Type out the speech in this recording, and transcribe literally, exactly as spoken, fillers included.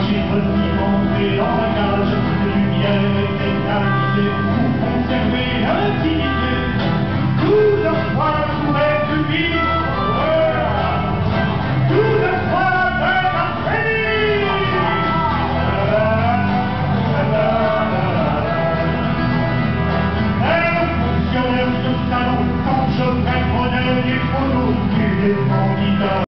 chiffre qui montait dans la cage, de lumière éternité.